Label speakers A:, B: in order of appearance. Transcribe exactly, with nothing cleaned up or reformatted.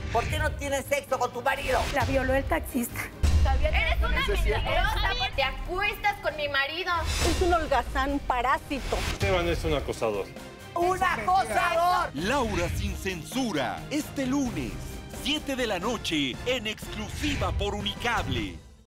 A: ¿Por qué no tienes sexo con tu marido?
B: La violó el taxista.
C: Eres una mentirosa, te acuestas con mi marido.
B: Es un holgazán parásito.
D: Esteban es un acosador.
A: ¡Un acosador!
E: Laura sin censura, este lunes, siete de la noche, en exclusiva por Unicable.